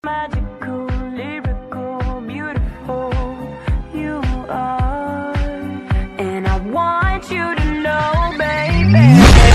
Magical, lyrical, beautiful you are, and I want you to know, baby.